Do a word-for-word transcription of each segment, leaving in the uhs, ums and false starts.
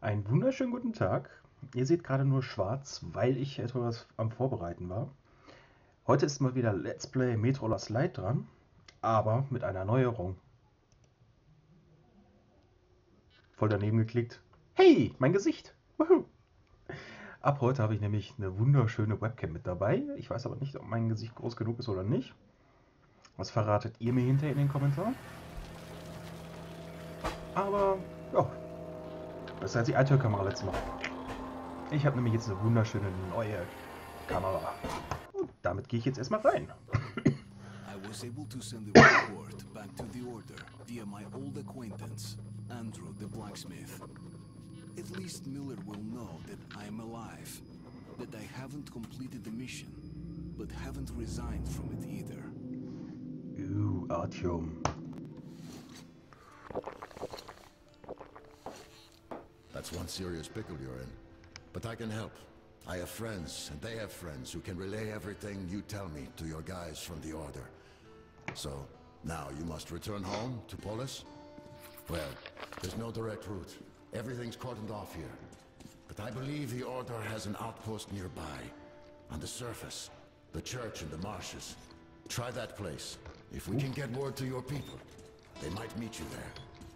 Einen wunderschönen guten Tag. Ihr seht gerade nur schwarz, weil ich etwas am Vorbereiten war. Heute ist mal wieder Let's Play Metro Last Light dran, aber mit einer Neuerung. Voll daneben geklickt. Hey, mein Gesicht! Woohoo. Ab heute habe ich nämlich eine wunderschöne Webcam mit dabei. Ich weiß aber nicht, ob mein Gesicht groß genug ist oder nicht. Was verratet ihr mir hinterher in den Kommentaren? Aber, ja, besser als die alte Kamera letztes Mal. Ich habe nämlich jetzt eine wunderschöne neue Kamera. Und damit gehe ich jetzt erstmal rein. I was able to send the report back to the Order via my old acquaintance, Andrew the blacksmith. At least Miller will know that I am alive, that I haven't completed the mission, but haven't resigned from it either. Ooh, Artyom. That's one serious pickle you're in. But I can help. I have friends, and they have friends who can relay everything you tell me to your guys from the Order. So, now you must return home to Polis? Well, there's no direct route. Everything's cordoned off here. But I believe the Order has an outpost nearby. On the surface. The church in the marshes. Try that place. If we can get word to your people, they might meet you there.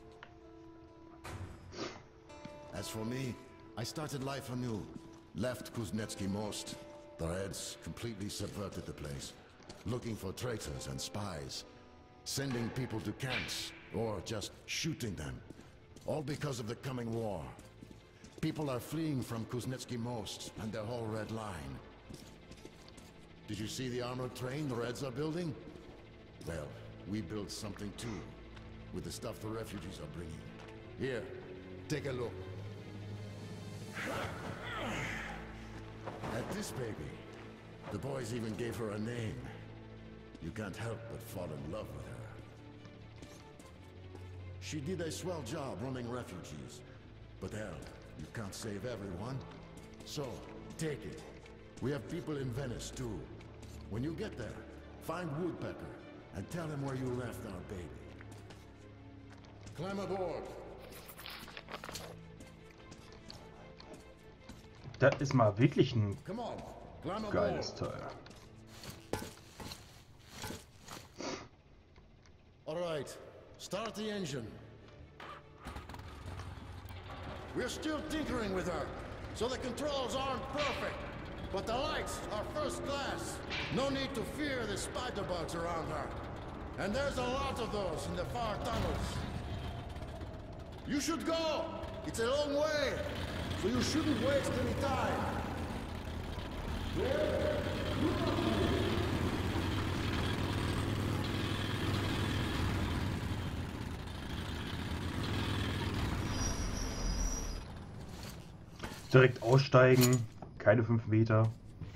As for me, I started life anew. Left Kuznetsky Most. The Reds completely subverted the place. Looking for traitors and spies. Sending people to camps, or just shooting them. All because of the coming war. People are fleeing from Kuznetsky Most and their whole Red Line. Did you see the armored train the Reds are building? Well, we built something too. With the stuff the refugees are bringing. Here, take a look. At this baby, the boys even gave her a name. You can't help but fall in love with her. She did a swell job running refugees. But hell, you can't save everyone. So, take it. We have people in Venice too. When you get there, find Woodpecker and tell him where you left our baby. Climb aboard. Das ist mal wirklich ein Come on, climb aboard. geiles Teil. All right, start the engine. We're still tinkering with her, so the controls aren't perfect. But the lights are first class. No need to fear the spider bugs around her. And there's a lot of those in the far tunnels. You should go. It's a long way, so you shouldn't waste any time. Direkt aussteigen, keine fünf Meter.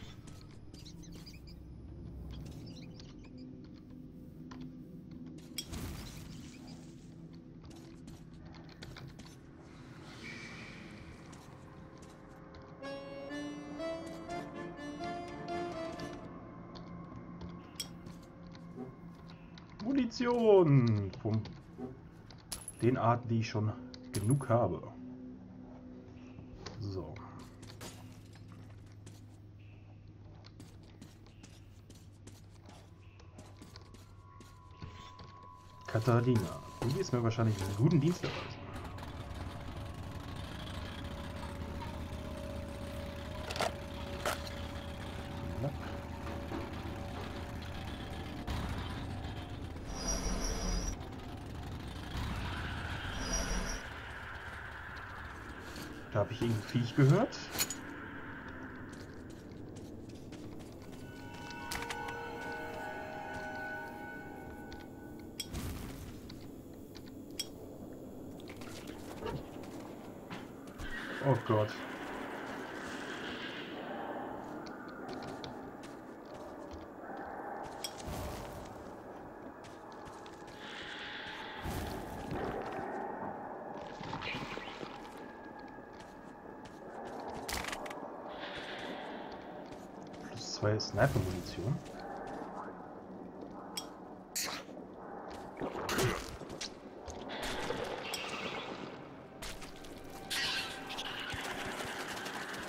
Munition von den Arten, die ich schon genug habe. So. Katharina, du wirst mir wahrscheinlich einen guten Dienst erweisen. Ja. Da habe ich irgendein Viech gehört. Oh Gott. Plus zwei Sniper-Munition.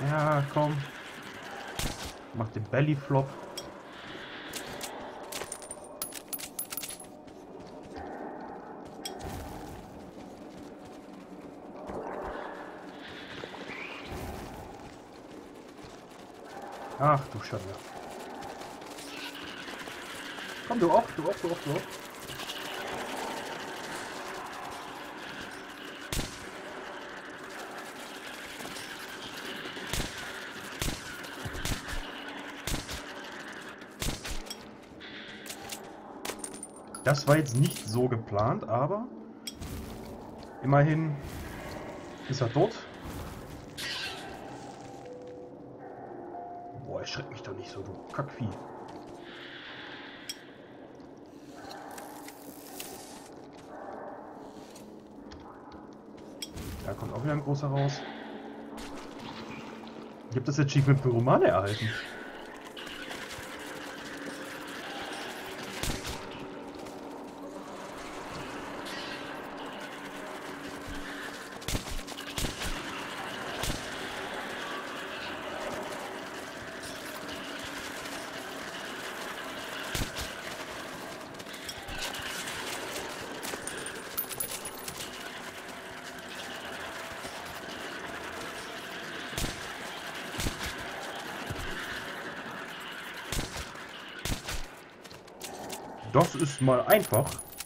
Ja, komm. Mach den Belly-Flop. Ach du Schande. Komm, du auch, du auch, du auch, du auch. Das war jetzt nicht so geplant, aber immerhin ist er tot. Boah, erschreck mich doch nicht so, du Kackvieh. Da kommt auch wieder ein großer raus. Ich habe das Achievement für Romane erhalten. Das ist mal einfach.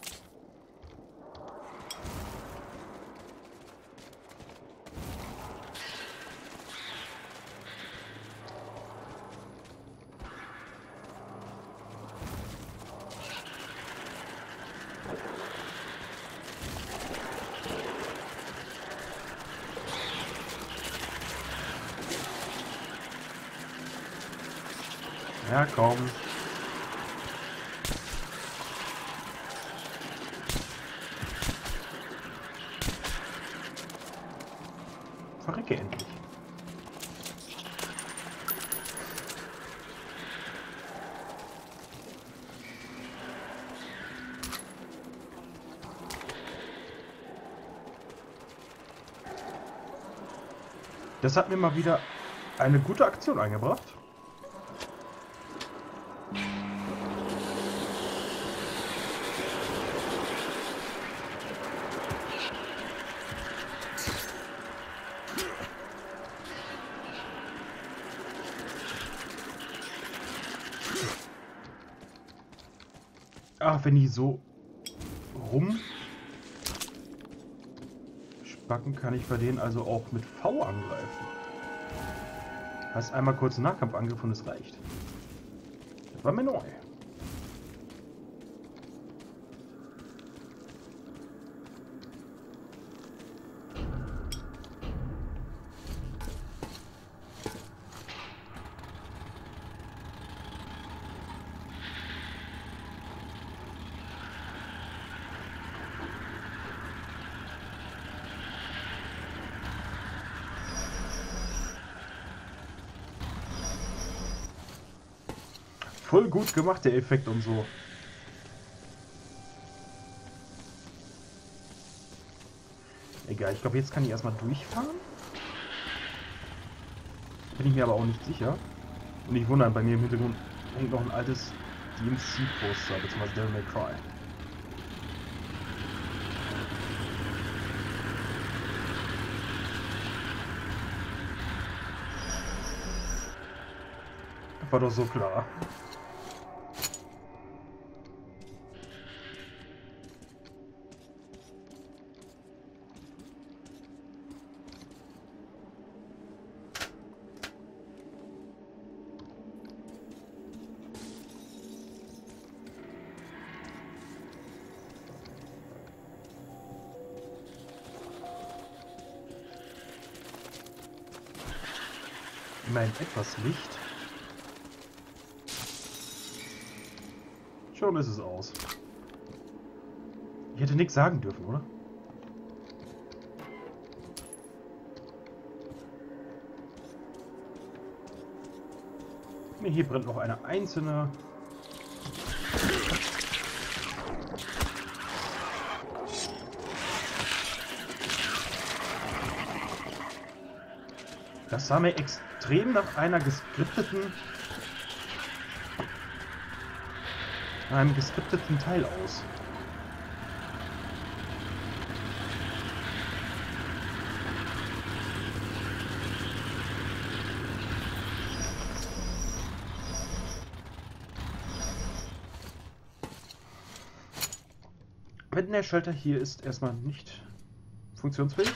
Ja, komm. Verrecke endlich. Das hat mir mal wieder eine gute Aktion eingebracht. Ach, wenn die so rum spacken, kann ich bei denen also auch mit V angreifen. Heißt einmal kurz Nahkampfangriff und es reicht. Das war mir neu. Voll gut gemacht, der Effekt und so. Egal, ich glaube, jetzt kann ich erstmal durchfahren. Bin ich mir aber auch nicht sicher. Und nicht wundern, bei mir im Hintergrund hängt noch ein altes D M C-Poster, beziehungsweise Devil May Cry. Das war doch so klar. Immerhin etwas Licht. Schon ist es aus. Ich hätte nichts sagen dürfen, oder? Hier brennt noch eine einzelne. Das sah mir extrem nach einer geskripteten... einem geskripteten Teil aus. Wenn der Schalter hier ist, erstmal nicht funktionsfähig.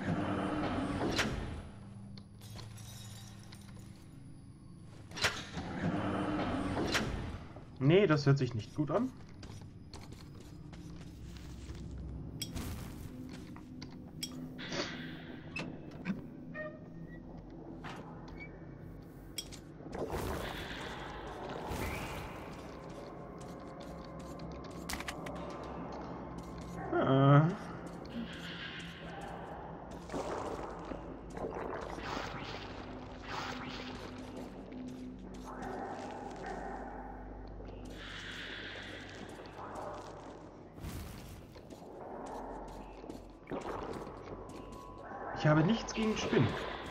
Nee, das hört sich nicht gut an. Ah. Ich habe nichts gegen Spinnen.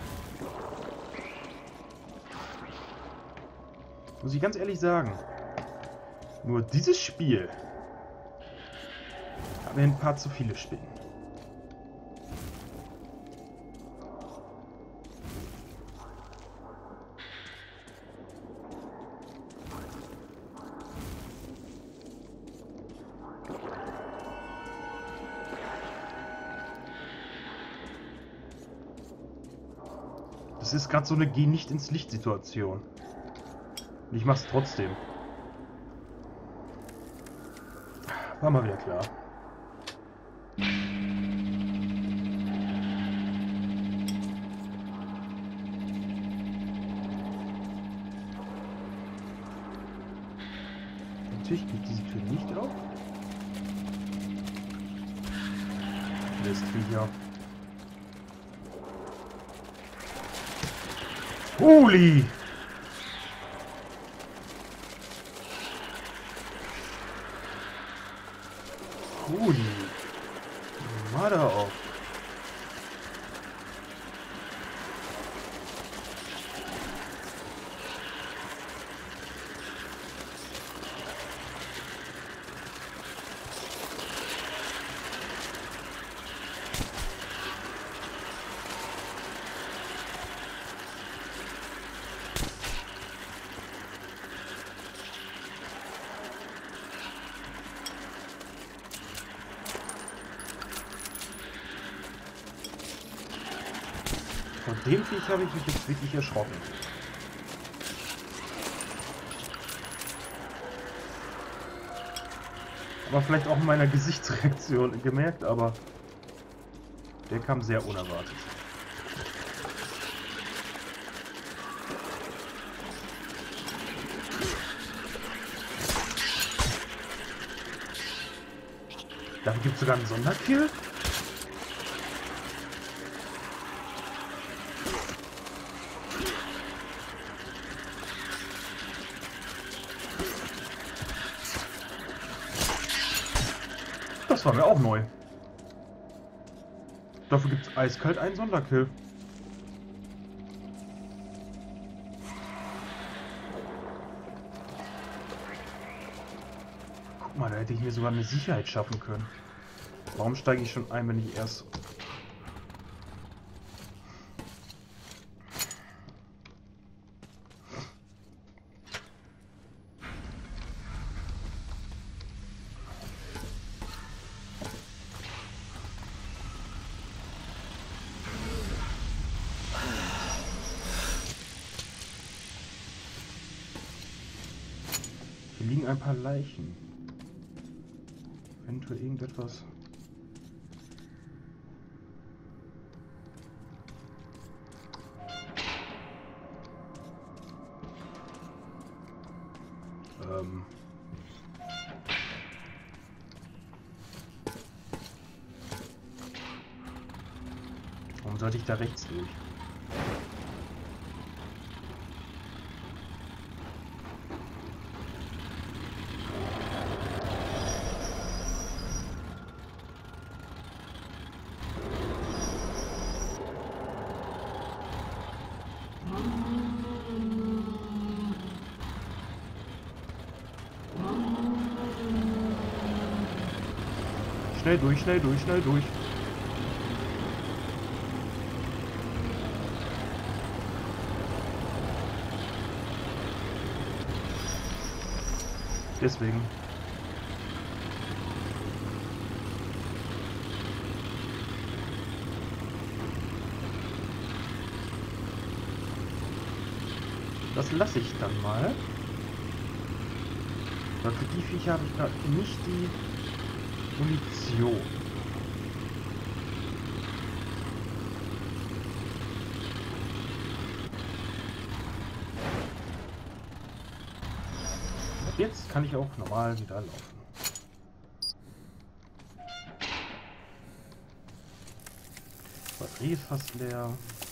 Muss ich ganz ehrlich sagen. Nur dieses Spiel hat mir ein paar zu viele Spinnen. Das ist gerade so eine Geh nicht ins Licht Situation. Und ich mach's trotzdem. War mal wieder klar. Natürlich geht diese Tür nicht auf. Lässt Viecher. Holy! Holy! Mother of! Von dem Viech habe ich mich jetzt wirklich erschrocken. Aber vielleicht auch in meiner Gesichtsreaktion gemerkt, aber der kam sehr unerwartet. Dafür gibt es sogar einen Sonderkill? Das war mir auch neu. Dafür gibt es eiskalt einen Sonderkill. Guck mal, da hätte ich mir sogar eine Sicherheit schaffen können. Warum steige ich schon ein, wenn ich erst... Hier liegen ein paar Leichen. Eventuell irgendetwas. Ähm. Warum sollte ich da rechts durch? Schnell durch, schnell durch, schnell durch. Deswegen. Das lasse ich dann mal. Weil für die Viecher habe ich gerade nicht die Munition. Und jetzt kann ich auch normal wieder laufen. Batterie ist fast leer.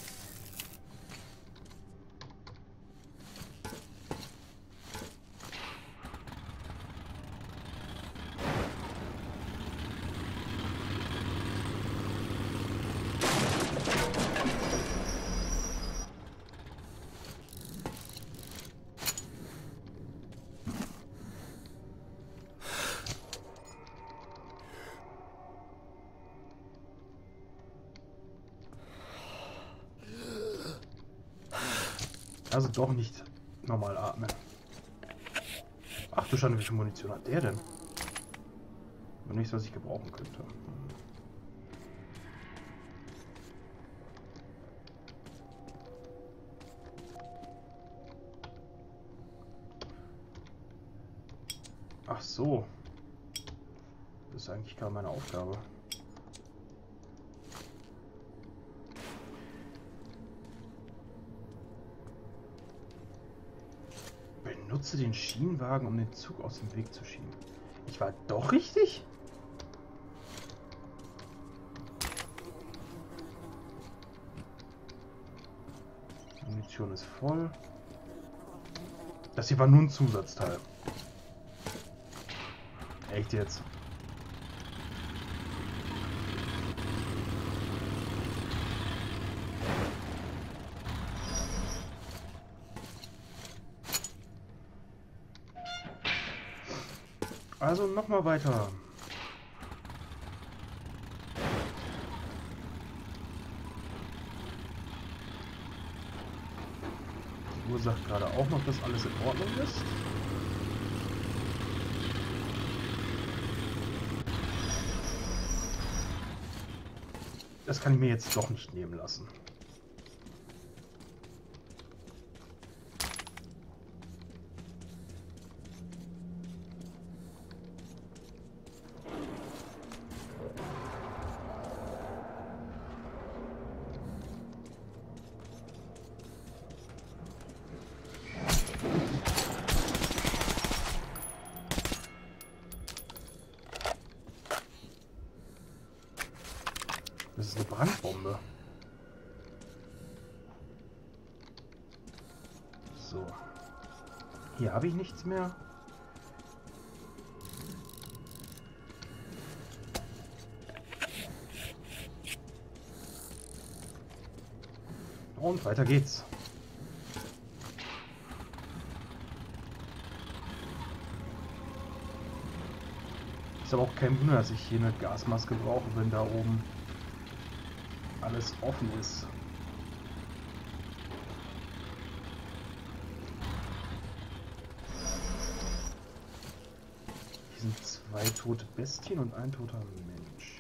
Also doch nicht normal atmen. Ach du Schande, wie viel Munition hat der denn? Und nichts, was ich gebrauchen könnte. Ach so. Das ist eigentlich gar meine Aufgabe. Benutze den Schienenwagen, um den Zug aus dem Weg zu schieben. Ich war doch richtig? Die Munition ist voll. Das hier war nur ein Zusatzteil. Echt jetzt? Also noch mal weiter. Die Uhr sagt gerade auch noch, dass alles in Ordnung ist. Das kann ich mir jetzt doch nicht nehmen lassen. Das ist eine Brandbombe. So. Hier habe ich nichts mehr. Und weiter geht's. Ist aber auch kein Wunder, dass ich hier eine Gasmaske brauche, wenn da oben alles offen ist. Hier sind zwei tote Bestien und ein toter Mensch.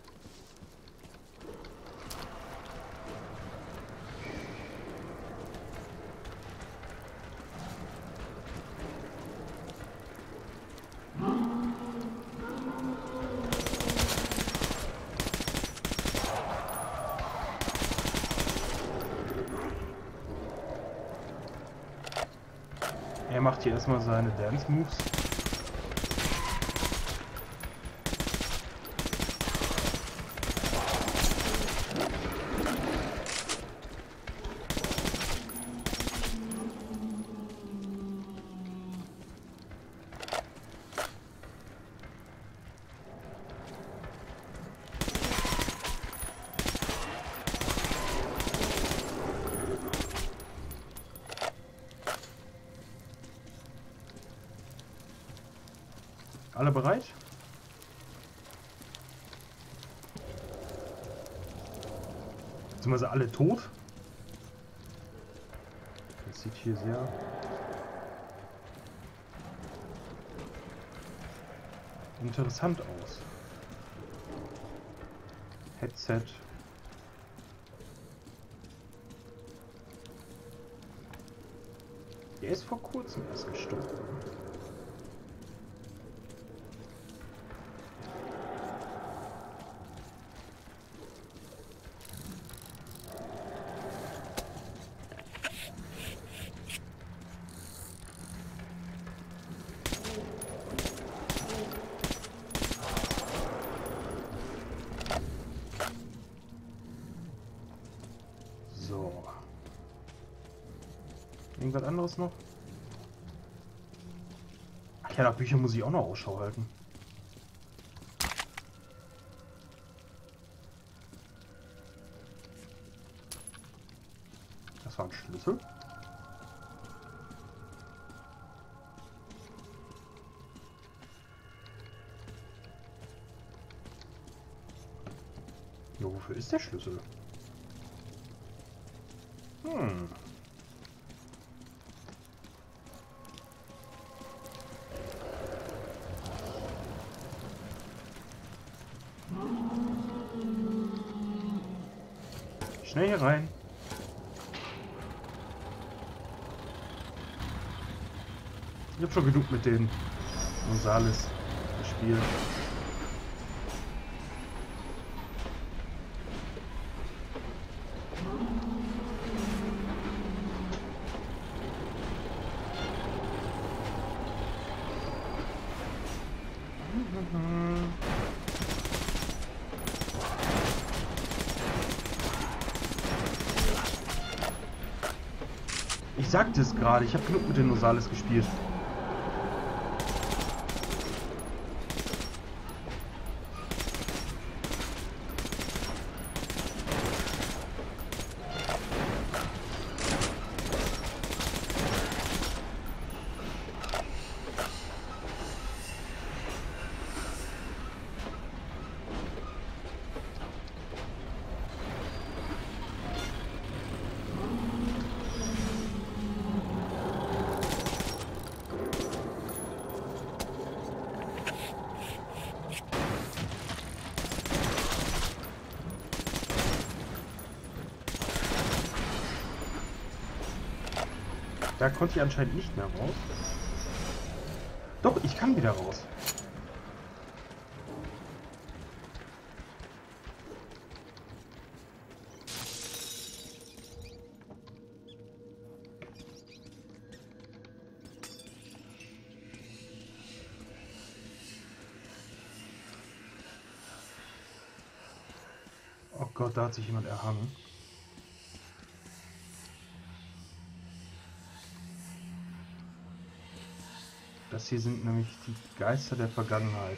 Er macht hier erstmal seine Dance Moves. Alle bereit? Beziehungsweise alle tot. Das sieht hier sehr interessant aus. Headset. Der ist vor kurzem erst gestorben. So. Irgendwas anderes noch? Ach ja, nach Büchern muss ich auch noch Ausschau halten. Das war ein Schlüssel. Ja, wofür ist der Schlüssel? Hm. Schnell hier rein. Ich habe schon genug mit den Gonzales gespielt. Ich sagte es gerade, ich habe genug mit den Nosales gespielt. Da konnte ich anscheinend nicht mehr raus. Doch, ich kann wieder raus. Oh Gott, da hat sich jemand erhangen. Das hier sind nämlich die Geister der Vergangenheit.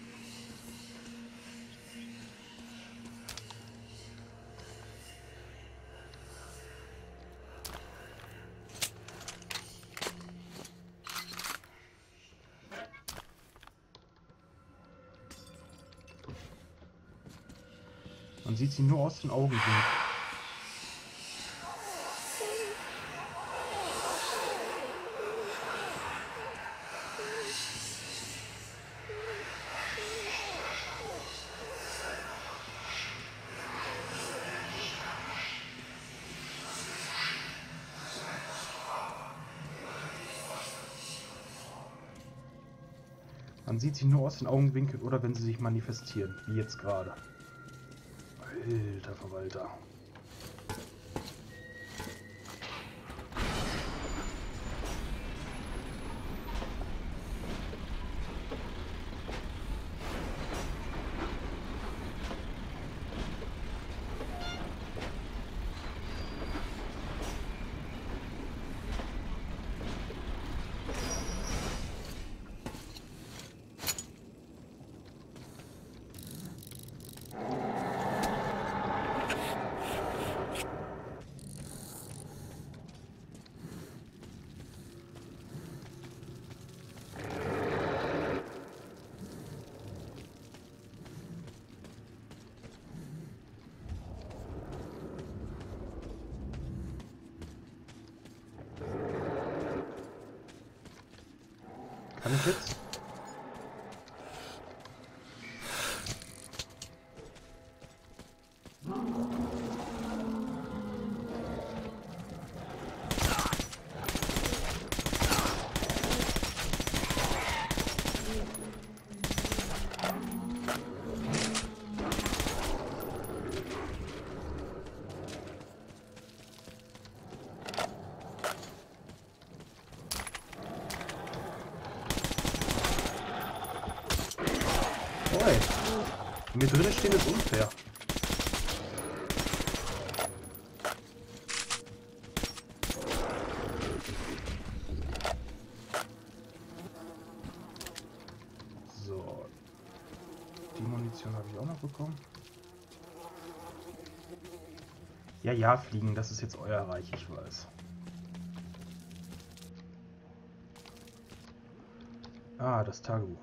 Man sieht sie nur aus den Augen. Man sieht sie nur aus den Augenwinkeln oder wenn sie sich manifestieren, wie jetzt gerade. Alter Verwalter. Kann ich jetzt? Mir drinnen stehen ist unfair. So. Die Munition habe ich auch noch bekommen. Ja, ja, fliegen, das ist jetzt euer Reich, ich weiß. Ah, das Tagebuch.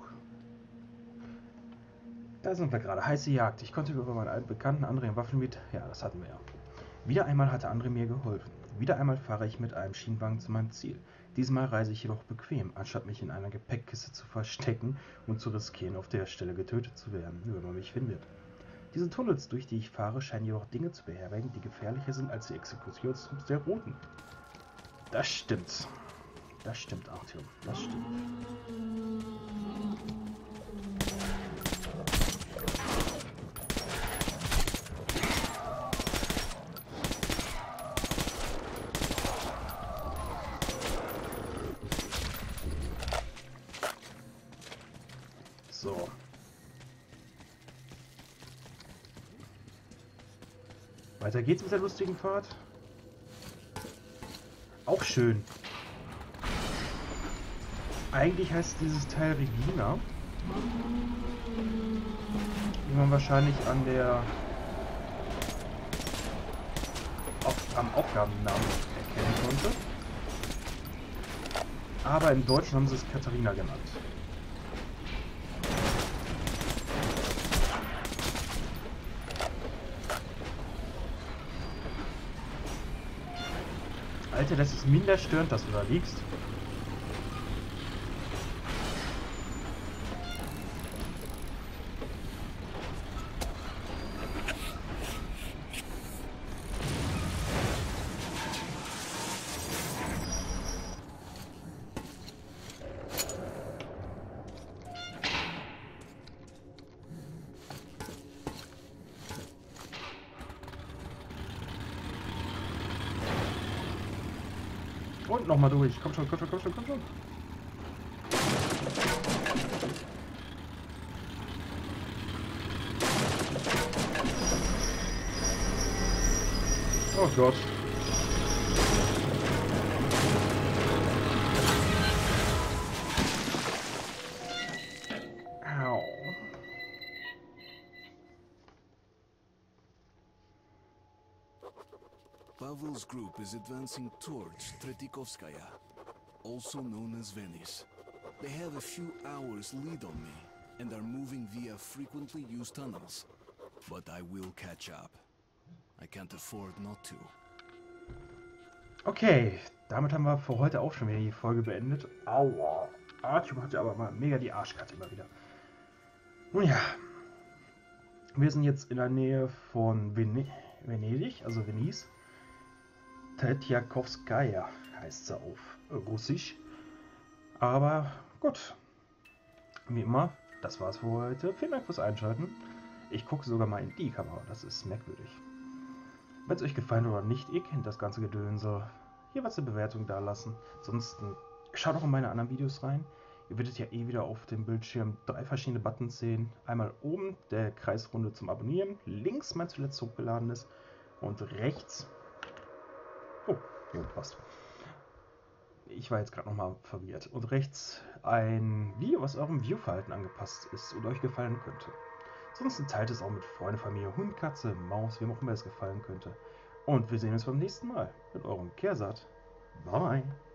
Da sind wir gerade. Heiße Jagd. Ich konnte über meinen alten Bekannten André Waffen mit. Ja, das hatten wir ja. Wieder einmal hatte André mir geholfen. Wieder einmal fahre ich mit einem Schienenwagen zu meinem Ziel. Diesmal reise ich jedoch bequem, anstatt mich in einer Gepäckkiste zu verstecken und zu riskieren, auf der Stelle getötet zu werden, wenn man mich findet. Diese Tunnels, durch die ich fahre, scheinen jedoch Dinge zu beherbergen, die gefährlicher sind als die Exekutionstrupps der Roten. Das stimmt. Das stimmt, Artyom. Das stimmt. So. Weiter geht's mit der lustigen Fahrt. Auch schön. Eigentlich heißt dieses Teil Regina. Wie man wahrscheinlich an der auf, am Aufgabennamen erkennen konnte. Aber im Deutschen haben sie es Katharina genannt. Alter, das ist minder störend, dass du da liegst. Und nochmal durch. Komm schon, komm schon, komm schon, komm schon. Oh Gott. Au. Pavel's group is advancing towards Tretikovskaya, also known as Venice. They have a few hours lead on me and are moving via frequently used tunnels. But I will catch up. I can't afford not to. Okay, damit haben wir für heute auch schon wieder die Folge beendet. Aua. Artyom hatte aber mal mega die Arschkarte immer wieder. Nun ja. Wir sind jetzt in der Nähe von Vene Venedig, also Venice. Tretiakowskaja heißt sie auf Russisch. Aber gut. Wie immer, das war's für heute. Vielen Dank fürs Einschalten. Ich gucke sogar mal in die Kamera, das ist merkwürdig. Wenn es euch gefallen oder nicht, ihr kennt das ganze Gedönse. Hier was eine Bewertung da lassen. Ansonsten schaut auch in meine anderen Videos rein. Ihr werdet ja eh wieder auf dem Bildschirm drei verschiedene Buttons sehen. Einmal oben der Kreisrunde zum Abonnieren, links mein zuletzt hochgeladenes und rechts... Oh, jo, passt. Ich war jetzt gerade nochmal verwirrt. Und rechts ein Video, was eurem Viewverhalten angepasst ist und euch gefallen könnte. Ansonsten teilt es auch mit Freunde, Familie, Hund, Katze, Maus, wem auch immer es gefallen könnte. Und wir sehen uns beim nächsten Mal mit eurem Kersat. Bye bye.